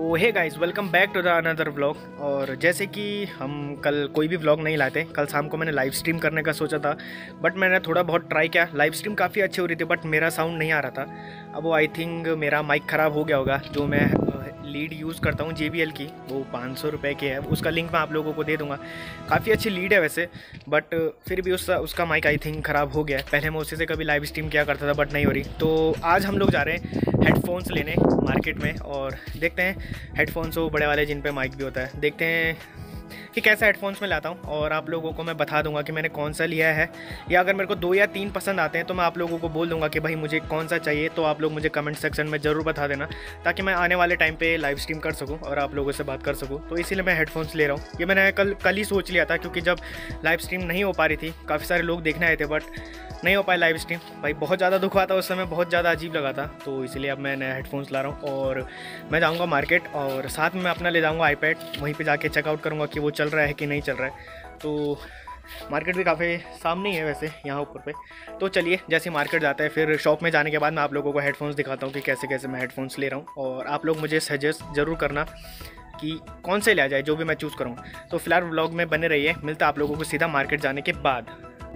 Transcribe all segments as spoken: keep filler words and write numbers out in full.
तो hey guys, welcome back to the another vlog. और जैसे कि हम कल कोई भी व्लॉग नहीं लाते, कल शाम को मैंने लाइव स्ट्रीम करने का सोचा था, बट मैंने थोड़ा बहुत ट्राई किया। लाइव स्ट्रीम काफ़ी अच्छी हो रही थी, बट मेरा साउंड नहीं आ रहा था। अब वो आई थिंक मेरा माइक ख़राब हो गया होगा। जो मैं लीड यूज़ करता हूँ जे बी एल की, वो पाँच सौ रुपये की है। उसका लिंक मैं आप लोगों को दे दूँगा। काफ़ी अच्छी लीड है वैसे, बट फिर भी उसका उसका माइक आई थिंक ख़राब हो गया है। पहले मैं उसी से कभी लाइव स्ट्रीम किया करता था, बट नहीं हो रही। तो आज हम लोग जा रहे हैं हेडफोन्स लेने मार्केट में, और देखते हैं हेडफोन्स वो बड़े वाले जिन पे माइक भी होता है, देखते हैं कि कैसा हेडफोन्स में लाता हूँ। और आप लोगों को मैं बता दूंगा कि मैंने कौन सा लिया है, या अगर मेरे को दो या तीन पसंद आते हैं तो मैं आप लोगों को बोल दूंगा कि भाई मुझे कौन सा चाहिए। तो आप लोग मुझे कमेंट सेक्शन में ज़रूर बता देना, ताकि मैं आने वाले टाइम पे लाइव स्ट्रीम कर सकूँ और आप लोगों से बात कर सकूँ। तो इसीलिए मैं हेडफोन्स ले रहा हूँ। ये मैंने कल कल ही सोच लिया था, क्योंकि जब लाइव स्ट्रीम नहीं हो पा रही थी, काफ़ी सारे लोग देखने आए थे, बट नहीं हो पाए लाइव स्ट्रीम। भाई बहुत ज़्यादा दुख हुआ था उस समय, बहुत ज़्यादा अजीब लगा था। तो इसलिए अब मैं नया हेडफोन्स ला रहा हूँ और मैं जाऊँगा मार्केट, और साथ में मैं अपना ले जाऊँगा आईपैड। वहीं पे जाके चेकआउट करूँगा कि वो चल रहा है कि नहीं चल रहा है। तो मार्केट भी काफ़ी सामने ही है वैसे, यहाँ ऊपर पे। तो चलिए, जैसे मार्केट जाता है, फिर शॉप में जाने के बाद मैं आप लोगों को हेडफोन्स दिखाता हूँ कि कैसे कैसे मैं हेडफोन्स ले रहा हूँ। और आप लोग मुझे सजेस्ट ज़रूर करना कि कौन से लिया जाए, जो भी मैं चूज़ करूँ। तो फिलहाल व्लॉग में बने रहिए, मिलता है आप लोगों को सीधा मार्केट जाने के बाद।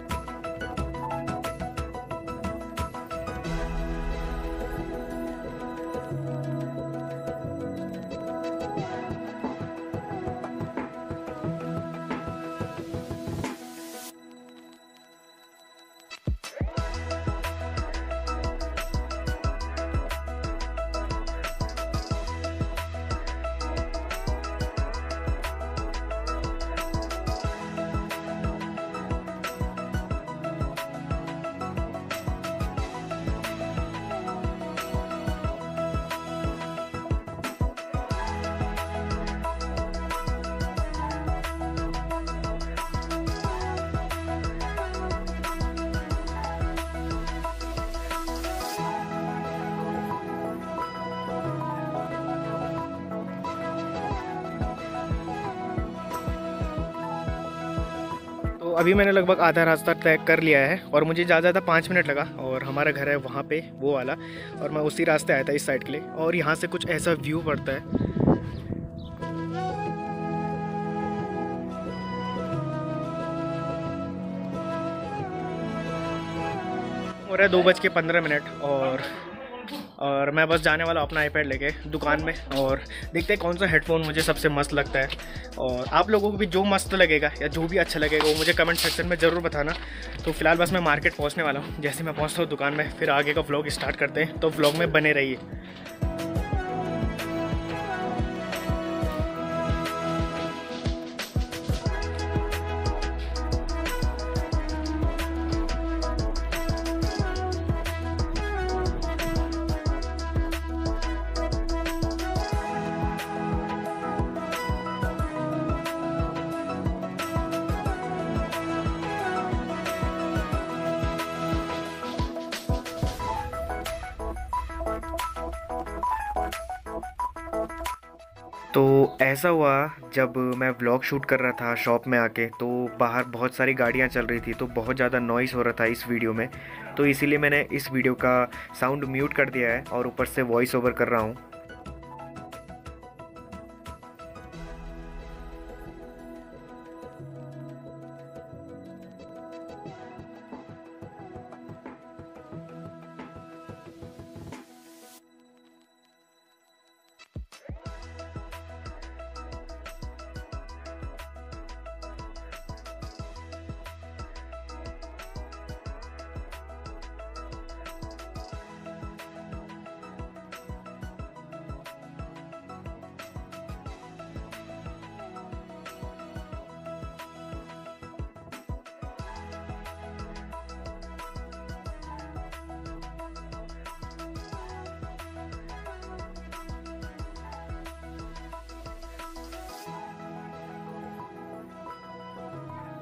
तो अभी मैंने लगभग आधा रास्ता तय कर लिया है, और मुझे ज़्यादा ज़्यादा पाँच मिनट लगा। और हमारा घर है वहाँ पे, वो वाला, और मैं उसी रास्ते आया था इस साइड के लिए। और यहाँ से कुछ ऐसा व्यू पड़ता है। हो रहा है दो बज के पंद्रह मिनट, और और मैं बस जाने वाला अपना आईपैड लेके दुकान में, और देखते हैं कौन सा हेडफोन मुझे सबसे मस्त लगता है। और आप लोगों को भी जो मस्त लगेगा या जो भी अच्छा लगेगा, वो मुझे कमेंट सेक्शन में ज़रूर बताना। तो फिलहाल बस मैं मार्केट पहुंचने वाला हूं। जैसे मैं पहुंचता हूं दुकान में, फिर आगे का व्लॉग स्टार्ट करते हैं। तो व्लॉग में बने रहिए। तो ऐसा हुआ, जब मैं व्लॉग शूट कर रहा था शॉप में आके, तो बाहर बहुत सारी गाड़ियां चल रही थी, तो बहुत ज़्यादा नॉइज़ हो रहा था इस वीडियो में। तो इसीलिए मैंने इस वीडियो का साउंड म्यूट कर दिया है, और ऊपर से वॉइस ओवर कर रहा हूँ।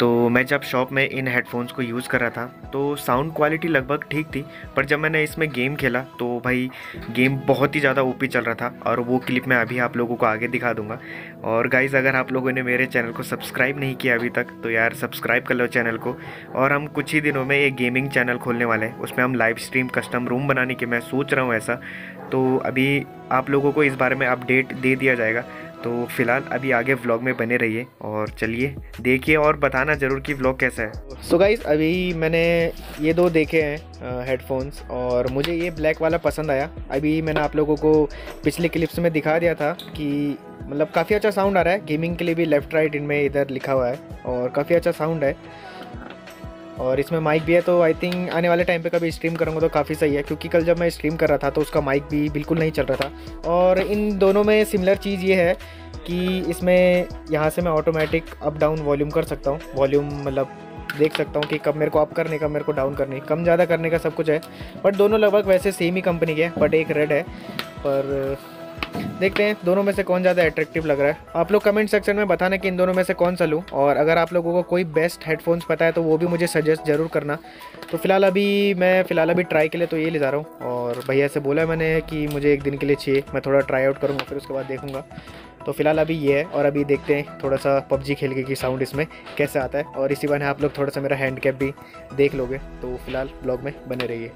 तो मैं जब शॉप में इन हेडफोन्स को यूज़ कर रहा था तो साउंड क्वालिटी लगभग ठीक थी, पर जब मैंने इसमें गेम खेला तो भाई गेम बहुत ही ज़्यादा ओपी चल रहा था, और वो क्लिप मैं अभी आप लोगों को आगे दिखा दूंगा। और गाइज़, अगर आप लोगों ने मेरे चैनल को सब्सक्राइब नहीं किया अभी तक तो यार सब्सक्राइब कर लो चैनल को। और हम कुछ ही दिनों में एक गेमिंग चैनल खोलने वाले हैं, उसमें हम लाइव स्ट्रीम कस्टम रूम बनाने की मैं सोच रहा हूँ ऐसा। तो अभी आप लोगों को इस बारे में अपडेट दे दिया जाएगा। तो फ़िलहाल अभी आगे व्लॉग में बने रहिए और चलिए देखिए और बताना ज़रूर कि व्लॉग कैसा है। सो गाइज़, अभी मैंने ये दो देखे हैं हेडफोन्स और मुझे ये ब्लैक वाला पसंद आया। अभी मैंने आप लोगों को पिछले क्लिप्स में दिखा दिया था कि मतलब काफ़ी अच्छा साउंड आ रहा है। गेमिंग के लिए भी लेफ़्ट राइट इनमें इधर लिखा हुआ है और काफ़ी अच्छा साउंड है, और इसमें माइक भी है। तो आई थिंक आने वाले टाइम पे कभी स्ट्रीम करूँगा तो काफ़ी सही है, क्योंकि कल जब मैं स्ट्रीम कर रहा था तो उसका माइक भी बिल्कुल नहीं चल रहा था। और इन दोनों में सिमिलर चीज़ ये है कि इसमें यहाँ से मैं ऑटोमेटिक अप डाउन वॉल्यूम कर सकता हूँ। वॉल्यूम मतलब देख सकता हूँ कि कब मेरे को अप करने का, मेरे को डाउन करने, कम ज़्यादा करने का सब कुछ है। बट दोनों लगभग वैसे सेम ही कंपनी के हैं, बट एक रेड है। पर देखते हैं दोनों में से कौन ज़्यादा अट्रैक्टिव लग रहा है। आप लोग कमेंट सेक्शन में बताना कि इन दोनों में से कौन सा लूँ, और अगर आप लोगों को कोई बेस्ट हेडफोन्स पता है तो वो भी मुझे सजेस्ट ज़रूर करना। तो फ़िलहाल अभी मैं फ़िलहाल अभी ट्राई के लिए तो ये ले जा रहा हूँ, और भैया से बोला मैंने कि मुझे एक दिन के लिए चाहिए, मैं थोड़ा ट्राई आउट करूँगा फिर उसके बाद देखूँगा। तो फ़िलहाल अभी ये है, और अभी देखते हैं थोड़ा सा पबजी खेल के कि साउंड इसमें कैसे आता है, और इसी बहाने आप लोग थोड़ा सा मेरा हैंड कैप भी देख लोगे। तो फ़िलहाल ब्लॉग में बने रहिए।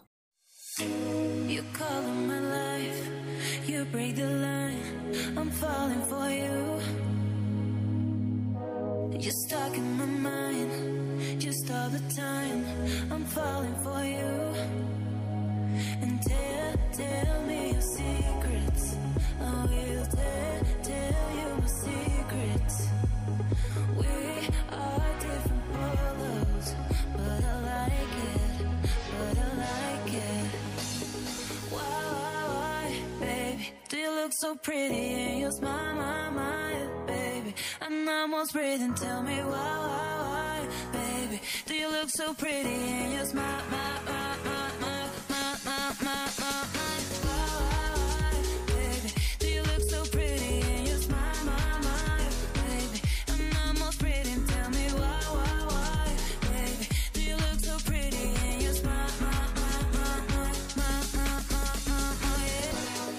Break the line, I'm falling for you. You're stuck in my mind, just all the time. I'm falling for you. And tell, tell me your secrets. I will tell, tell you my secrets. We are different polos, but I like it, but I like it. Do you look so pretty and you smile, my, my, baby? I'm almost breathing, tell me why, why, why, baby? Do you look so pretty and you smile, my, my, my, my, my, my, my, my, my, why, why, why, baby? Do you look so pretty and you smile, my, my, baby? I'm almost breathing, tell me why, why, why, baby? Do you look so pretty and you smile, my, my, my, my, my, my, my, my, my, yeah.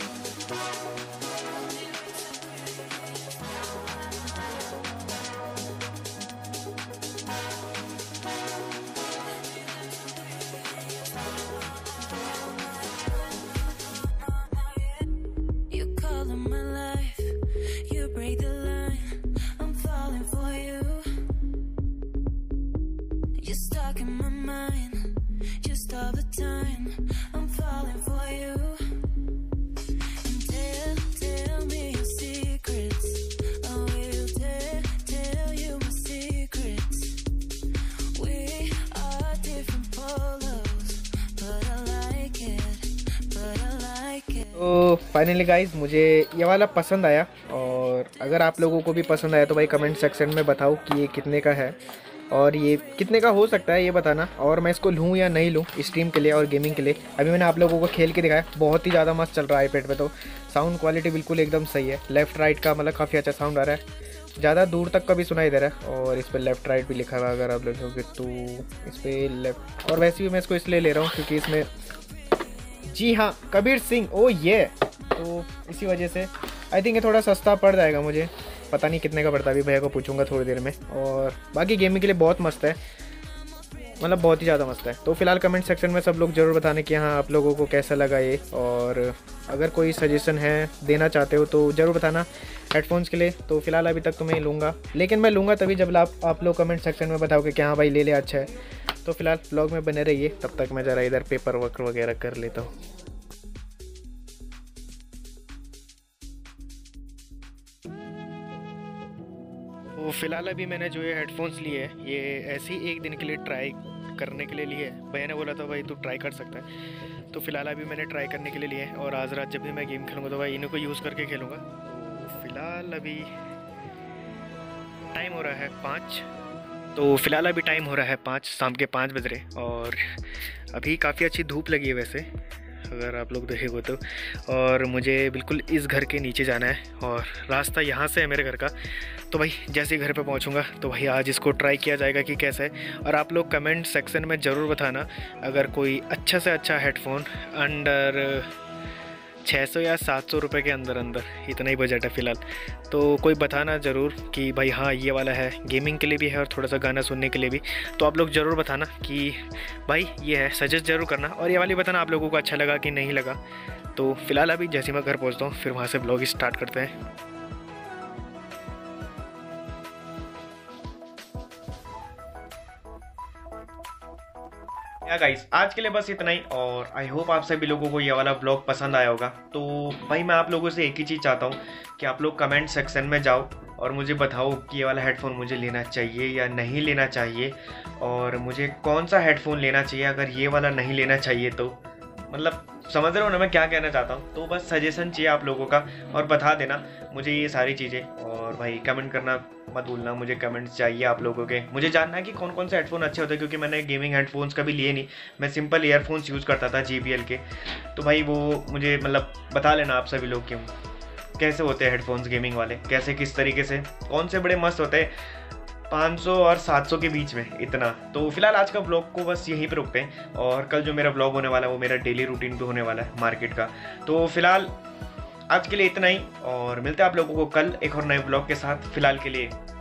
तो finally guys, मुझे ये वाला पसंद आया, और अगर आप लोगों को भी पसंद आया तो भाई कमेंट सेक्शन में बताओ कि ये कितने का है और ये कितने का हो सकता है, ये बताना। और मैं इसको लूँ या नहीं लूँ स्ट्रीम के लिए और गेमिंग के लिए। अभी मैंने आप लोगों को खेल के दिखाया, बहुत ही ज़्यादा मस्त चल रहा है आईपैड पे। तो साउंड क्वालिटी बिल्कुल एकदम सही है, लेफ़्ट राइट का मतलब काफ़ी अच्छा साउंड आ रहा है, ज़्यादा दूर तक का भी सुनाई दे रहा है। और इस पर लेफ़्ट राइट भी लिखा हुआ है अगर आप लोगों तो इस पर लेफ़्ट। और वैसे भी मैं इसको इसलिए ले रहा हूँ क्योंकि इसमें, जी हाँ, कबीर सिंह, ओ ये, तो इसी वजह से आई थिंक ये थोड़ा सस्ता पड़ जाएगा मुझे। पता नहीं कितने का पड़ता है, अभी भैया को पूछूंगा थोड़ी देर में। और बाकी गेमिंग के लिए बहुत मस्त है, मतलब बहुत ही ज़्यादा मस्त है। तो फिलहाल कमेंट सेक्शन में सब लोग ज़रूर बताने कि हाँ आप लोगों को कैसा लगा ये, और अगर कोई सजेशन है देना चाहते हो तो ज़रूर बताना हेडफोन्स के लिए। तो फिलहाल अभी तक तो मैं लूँगा, लेकिन मैं लूँगा तभी जब आप आप लोग कमेंट सेक्शन में बताओगे कि हाँ भाई ले ले, अच्छा है। तो फिलहाल ब्लॉग में बने रहिए, तब तक मैं ज़रा इधर पेपर वर्क वगैरह कर लेता हूँ। तो फ़िलहाल अभी मैंने जो ये हेडफोन्स लिए हैं ये ऐसे ही एक दिन के लिए ट्राई करने के लिए लिए। भैया ने बोला था भाई तू ट्राई कर सकता है, तो फिलहाल अभी मैंने ट्राई करने के लिए लिए। और आज रात जब भी मैं गेम खेलूँगा तो भाई इन्हीं को यूज़ करके खेलूँगा। तो फिलहाल अभी टाइम हो रहा है पाँच तो फिलहाल अभी टाइम हो रहा है पाँच शाम के पाँच बज रहे, और अभी काफ़ी अच्छी धूप लगी है वैसे। अगर आप लोग देखेंगे तो। और मुझे बिल्कुल इस घर के नीचे जाना है और रास्ता यहाँ से है मेरे घर का। तो भाई जैसे ही घर पे पहुँचूँगा तो भाई आज इसको ट्राई किया जाएगा कि कैसा है। और आप लोग कमेंट सेक्शन में ज़रूर बताना अगर कोई अच्छा से अच्छा हेडफोन अंडर छः सौ या सात सौ रुपये के अंदर अंदर, इतना ही बजट है फ़िलहाल, तो कोई बताना ज़रूर कि भाई हाँ ये वाला है, गेमिंग के लिए भी है और थोड़ा सा गाना सुनने के लिए भी। तो आप लोग ज़रूर बताना कि भाई ये है, सजेस्ट ज़रूर करना। और ये वाली बताना आप लोगों को अच्छा लगा कि नहीं लगा। तो फ़िलहाल अभी जैसे मैं घर पहुँचता हूँ फिर वहाँ से ब्लॉग स्टार्ट करते हैं। या गाइस आज के लिए बस इतना ही, और आई होप आप सभी लोगों को ये वाला ब्लॉग पसंद आया होगा। तो भाई मैं आप लोगों से एक ही चीज़ चाहता हूँ कि आप लोग कमेंट सेक्शन में जाओ और मुझे बताओ कि ये वाला हेडफोन मुझे लेना चाहिए या नहीं लेना चाहिए, और मुझे कौन सा हेडफोन लेना चाहिए अगर ये वाला नहीं लेना चाहिए तो। मतलब समझ रहे हो ना मैं क्या कहना चाहता हूँ। तो बस सजेशन चाहिए आप लोगों का और बता देना मुझे ये सारी चीज़ें। और भाई कमेंट करना मत भूलना, मुझे कमेंट्स चाहिए आप लोगों के। मुझे जानना है कि कौन कौन से हेडफोन अच्छे होते हैं, क्योंकि मैंने गेमिंग हेडफोन्स कभी लिए नहीं, मैं सिंपल ईयरफोन्स यूज़ करता था जे बी एल के। तो भाई वो मुझे मतलब बता लेना आप सभी लोग क्यों कैसे होते हैं हेडफोन्स गेमिंग वाले, कैसे किस तरीके से, कौन से बड़े मस्त होते हैं पाँच सौ और सात सौ के बीच में इतना। तो फिलहाल आज का ब्लॉग को बस यहीं पे रुकते हैं, और कल जो मेरा ब्लॉग होने वाला है वो मेरा डेली रूटीन पे होने वाला है मार्केट का। तो फिलहाल आज के लिए इतना ही, और मिलते हैं आप लोगों को कल एक और नए ब्लॉग के साथ। फिलहाल के लिए